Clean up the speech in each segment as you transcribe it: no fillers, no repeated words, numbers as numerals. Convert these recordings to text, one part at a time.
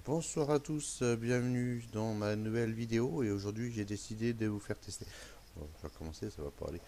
Bonsoir à tous, bienvenue dans ma nouvelle vidéo et aujourd'hui j'ai décidé de vous faire tester. Bon, je vais commencer, ça va pas aller.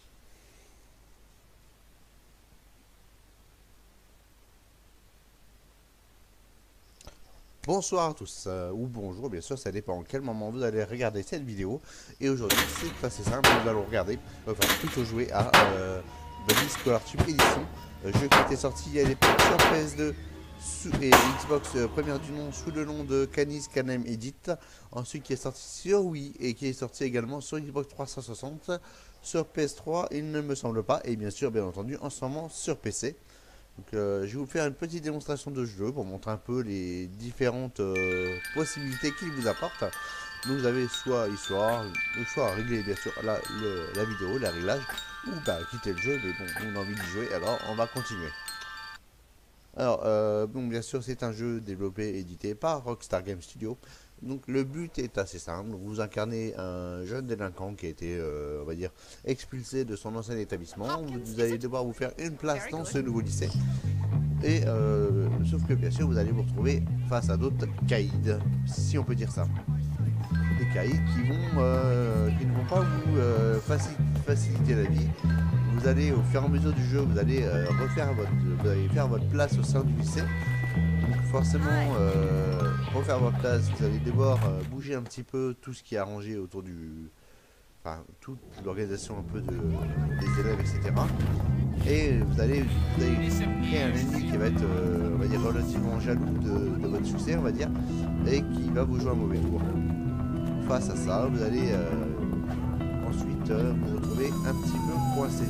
Bonsoir à tous, ou bonjour bien sûr, ça dépend à quel moment vous allez regarder cette vidéo. Et aujourd'hui c'est assez simple, nous allons regarder, enfin plutôt jouer à Bunny Scholarship Edition, jeu qui était sorti il y a des sur PS2 et Xbox première du nom sous le nom de Canis Canem Edit, ensuite qui est sorti sur Wii et qui est sorti également sur Xbox 360, sur PS3 il ne me semble pas, et bien sûr bien entendu en ce moment sur PC. Donc, je vais vous faire une petite démonstration de jeu pour montrer un peu les différentes possibilités qu'il vous apporte. Donc vous avez soit histoire, ou soit régler bien sûr la vidéo, les réglages, ou bah, quitter le jeu, mais bon, on a envie d'y jouer, alors on va continuer. Alors, donc bien sûr, c'est un jeu développé et édité par Rockstar Game Studio. Donc le but est assez simple. Vous incarnez un jeune délinquant qui a été, on va dire, expulsé de son ancien établissement. Vous allez devoir vous faire une place dans ce nouveau lycée. Et sauf que bien sûr, vous allez vous retrouver face à d'autres caïds, si on peut dire ça. Des caïds qui ne vont pas vous faciliter la vie. Vous allez au fur et à mesure du jeu, vous allez faire votre place au sein du lycée. Donc forcément, pour faire votre place, vous allez devoir bouger un petit peu tout ce qui est arrangé autour enfin, toute l'organisation un peu des élèves, etc. Et vous allez créer un ennemi qui va être, on va dire, relativement jaloux de votre succès, on va dire, et qui va vous jouer un mauvais tour. Face à ça, vous allez ensuite vous retrouver un petit peu coincé.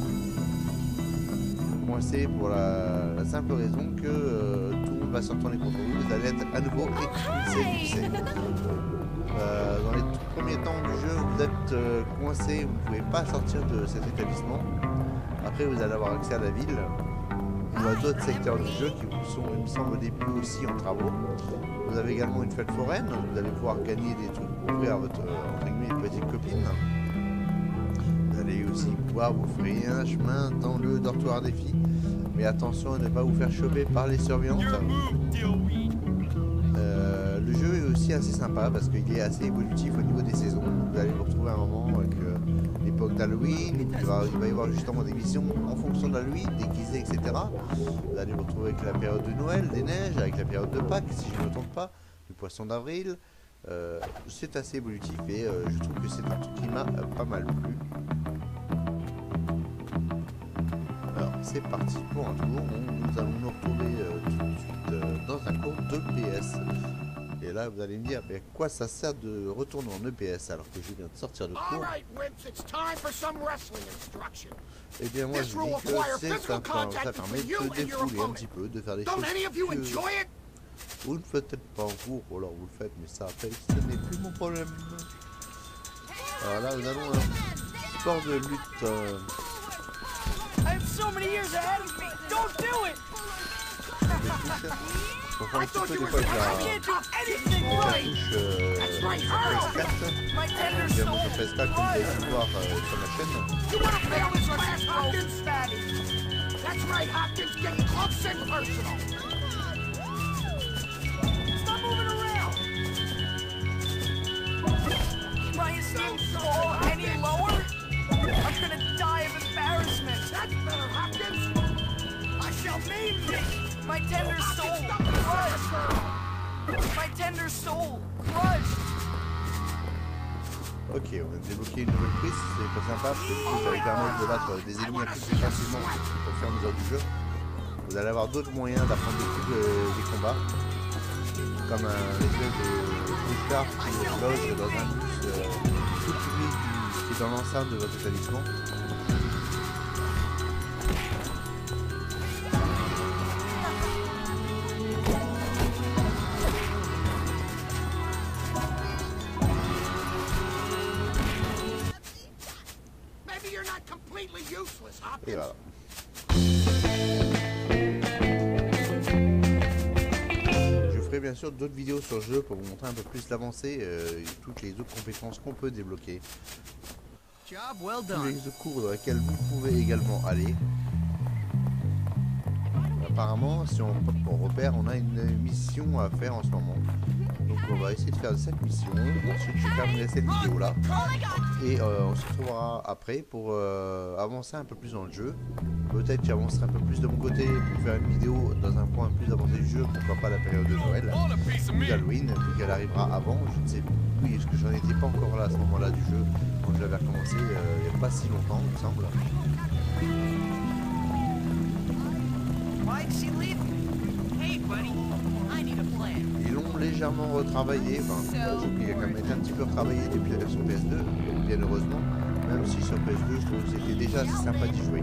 Coincé pour la simple raison que tout le monde va s'entendre contre vous, vous allez être à nouveau expulsé du lycée. Dans les tout premiers temps du jeu, vous êtes coincé, vous ne pouvez pas sortir de cet établissement. Après, vous allez avoir accès à la ville ou à d'autres secteurs du jeu qui vous sont, il me semble, au début aussi en travaux. Vous avez également une fête foraine, vous allez pouvoir gagner des trucs pour offrir à votre entre guillemets, petite copine. Vous allez aussi pouvoir vous frayer un chemin dans le dortoir des filles. Mais attention à ne pas vous faire choper par les surveillantes. Le jeu est aussi assez sympa parce qu'il est assez évolutif au niveau des saisons. Vous allez vous retrouver à un moment avec l'époque d'Halloween, il va y avoir justement des missions en fonction d'Halloween, déguisés, etc. Vous allez vous retrouver avec la période de Noël, des neiges, avec la période de Pâques, si je ne me trompe pas, du poisson d'avril. C'est assez évolutif et je trouve que c'est un truc qui m'a pas mal plu. Alors c'est parti pour un tour, nous allons nous retrouver tout de suite dans un cours de PS. Et là vous allez me dire, mais à quoi ça sert de retourner en EPS alors que je viens de sortir de cours? Eh bien moi je dis que ça permet de défouler un petit peu, de faire des choses que vous ne faites peut-être pas en cours, ou alors vous le faites mais ça après ce n'est plus mon problème. Alors là nous allons un sport de lutte. I have so many years ahead of me. Don't do it. I thought you were I can't do anything right. My tender soul. You want to fail this class, Hopkins? That's right, Hopkins. Get close and personal. Stop moving around. My esteem fall any lower? I'm gonna die of embarrassment. That's better, Hopkins. I shall name thee. My tender soul crushed. My tender soul crushed. Ok, on a débloqué une nouvelle prise, c'est pas sympa parce que du coup ça va permettre de battre des ennemis un peu plus facilement au fur et à mesure du jeu. Vous allez avoir d'autres moyens d'apprendre des combats, comme un espèce de bouchard qui loge dans un bus tout public qui est dans l'enceinte de votre établissement. Et voilà. Je ferai bien sûr d'autres vidéos sur le jeu pour vous montrer un peu plus l'avancée et toutes les autres compétences qu'on peut débloquer. Tous les cours dans lesquels vous pouvez également aller. apparemment, si on repère, on a une mission à faire en ce moment. Donc on va essayer de faire cette mission. Ensuite je terminerai cette vidéo là. Et on se retrouvera après pour avancer un peu plus dans le jeu. Peut-être que j'avancerai un peu plus de mon côté pour faire une vidéo dans un point plus avancé du jeu. Pourquoi pas la période de Noël ou d'Halloween, vu qu'elle arrivera avant. Je ne sais plus, oui, parce que j'en étais pas encore là à ce moment-là du jeu. Quand je l'avais recommencé il n'y a pas si longtemps, il me semble. Ils l'ont légèrement retravaillé, enfin, un jeu qui a quand même été un petit peu retravaillé depuis la version PS2, bien heureusement, même si sur PS2 je trouve que c'était déjà assez sympa d'y jouer.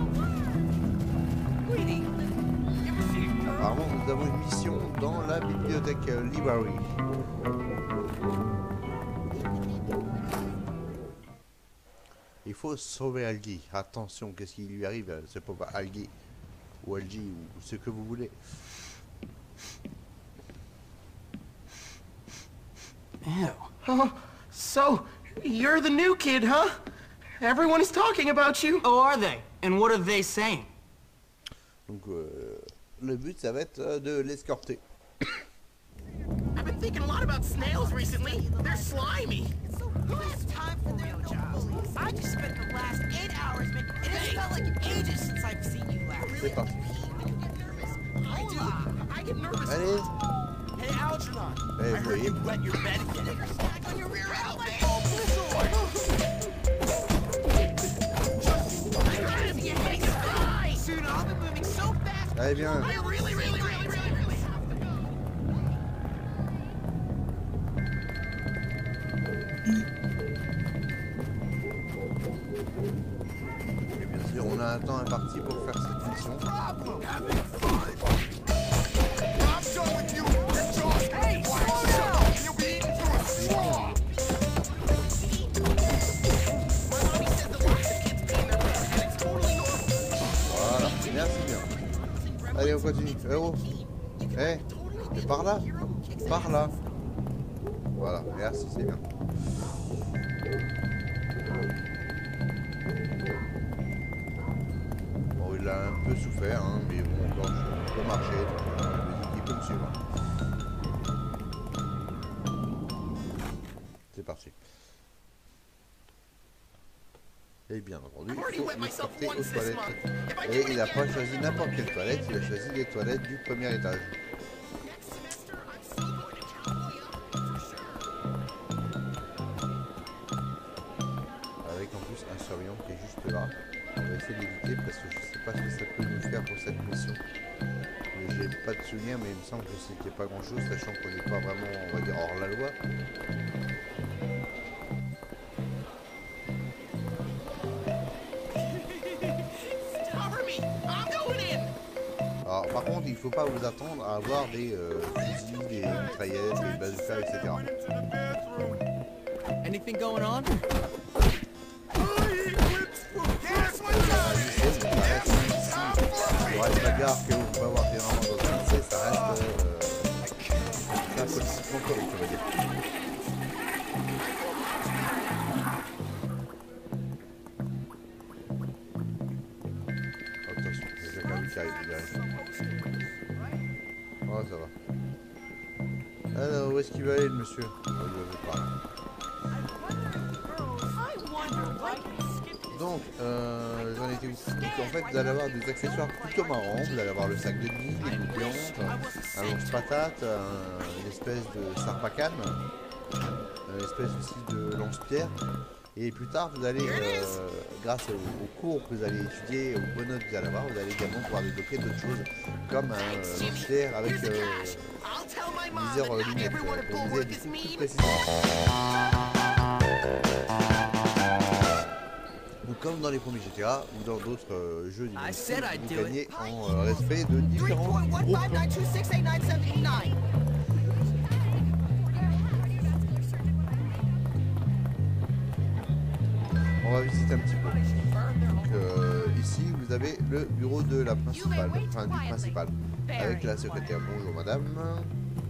Apparemment nous avons une mission dans la bibliothèque Library. Il faut sauver Algie. Attention, qu'est-ce qui lui arrive? C'est pas Algie ou Algie ou ce que vous voulez. Ew. Oh, so you're the new kid, huh? Everyone is talking about you. Oh, are they? And what are they saying? Donc le but ça va être de l'escorter. I've been thinking a lot about snails recently. They're slimy. Who has time for their jobs? I just spent the last 8 hours making. It has felt like ages since I've seen you last. C'est parti. I do. I get nervous. Allez. Hey, Algernon. Hey, I heard oui. you wet your bed again. You're stuck on your rear end. Soon I'll be moving so fast. Allez bien. I really have to. Et bien sûr on a un temps imparti pour faire cette mission. Hey, slow down! Voilà, merci bien. Allez on continue. Oh. Eh, c'est par là. Par là. Voilà, merci, c'est bien. Bon, il a un peu souffert, hein, mais bon, quand je peux marcher, donc, il peut me suivre. C'est parti. Et bien entendu, il faut l'escorter aux toilettes. Et il n'a pas choisi n'importe quelle toilette, il a choisi les toilettes du premier étage. Avec en plus un surveillant qui est juste là. On va essayer d'éviter parce que je sais pas ce que ça peut nous faire pour cette mission. Mais j'ai pas de souvenir, mais il me semble que c'était pas grand chose, sachant qu'on n'est pas vraiment, on va dire, hors la loi. Alors par contre il faut pas vous attendre à avoir des fusils, des mitraillettes, des bazookas, etc. Anything going on? Il reste la gare que vous pouvez avoir généralement dans un lycée, ça reste un politiquement correct, on va dire. Attention, il y a quelqu'un qui arrive derrière. Oh, ça va. Alors, où est-ce qu'il va aller le monsieur? Oh, il va par là. Donc, j'en étais aussi. Donc, en fait, vous allez avoir des accessoires plutôt marrants. Vous allez avoir le sac de nuit, les bouillons, un lance-patate, une espèce de sarbacane, une espèce aussi de lance-pierre. Et plus tard, vous allez, grâce aux cours que vous allez étudier, aux bonnes notes que vous allez avoir, vous allez également pouvoir débloquer d'autres choses comme un lance-pierre avec une viseur lunette pour viser des coups plus précisément. Donc, comme dans les premiers GTA ou dans d'autres jeux du même style, vous gagnez en respect de différents groupes. On va visiter un petit peu. Donc, ici, vous avez le bureau de la principale, enfin du principal, avec la secrétaire. Bonjour madame.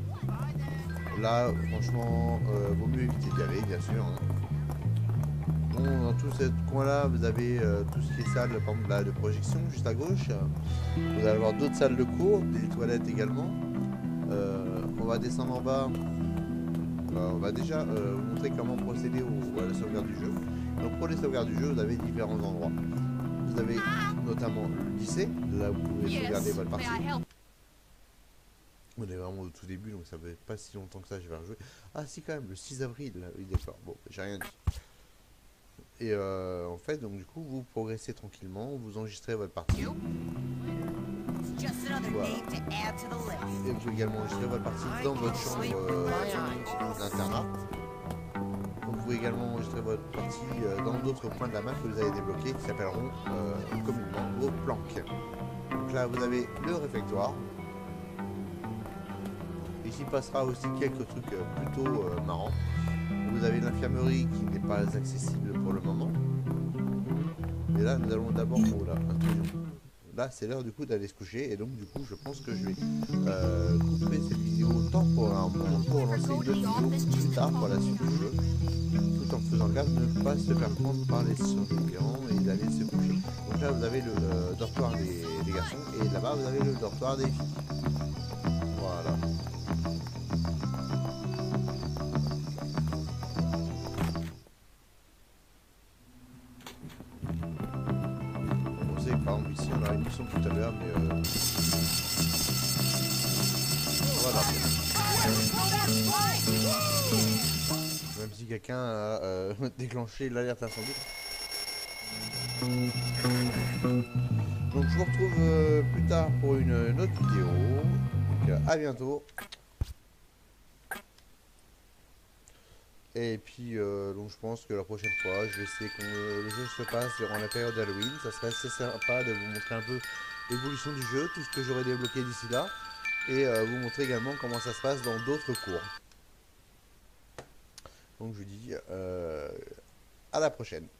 Là, franchement, vaut mieux éviter d'y aller, bien sûr. Hein. Bon, dans tout ce coin-là, vous avez tout ce qui est salle, par exemple, là, de projection, juste à gauche. Vous allez avoir d'autres salles de cours, des toilettes également. On va descendre en bas. On va déjà vous montrer comment procéder à la sauvegarde du jeu. Donc pour les sauvegardes du jeu, vous avez différents endroits. Vous avez notamment le lycée, là où vous pouvez sauvegarder votre partie. On est vraiment au tout début, donc ça fait pas si longtemps que ça, je vais rejouer. Ah si quand même, le 6 avril, là. Oui d'accord, bon, j'ai rien dit. Et en fait, donc du coup, vous progressez tranquillement, vous enregistrez votre partie. Voilà. Et vous pouvez également enregistrer votre partie dans votre chambre d'internat. Vous pouvez également enregistrer votre partie dans d'autres points de la map que vous avez débloqués qui s'appelleront communément vos planques. Donc là, vous avez le réfectoire. Ici passera aussi quelques trucs plutôt marrants. Vous avez l'infirmerie qui n'est pas accessible pour le moment. Et là, nous allons d'abord... Oh là, là, c'est l'heure du coup d'aller se coucher. Et donc, du coup, je pense que je vais couper cette vidéo temporairement pour lancer une autre vidéo plus tard pour la suite du jeu. Tout en faisant gaffe de ne pas se faire prendre par les surveillants et d'aller se coucher. Donc là, vous avez le dortoir des garçons. Et là-bas, vous avez le dortoir des filles. Voilà. Par exemple ici on a une mission tout à l'heure mais voilà. Même si quelqu'un a déclenché l'alerte incendie. Donc je vous retrouve plus tard pour une autre vidéo. Donc à bientôt. Et puis donc je pense que la prochaine fois je vais essayer que le jeu se passe durant la période d'Halloween. Ça serait assez sympa de vous montrer un peu l'évolution du jeu, tout ce que j'aurais débloqué d'ici là. Et vous montrer également comment ça se passe dans d'autres cours. Donc je vous dis à la prochaine.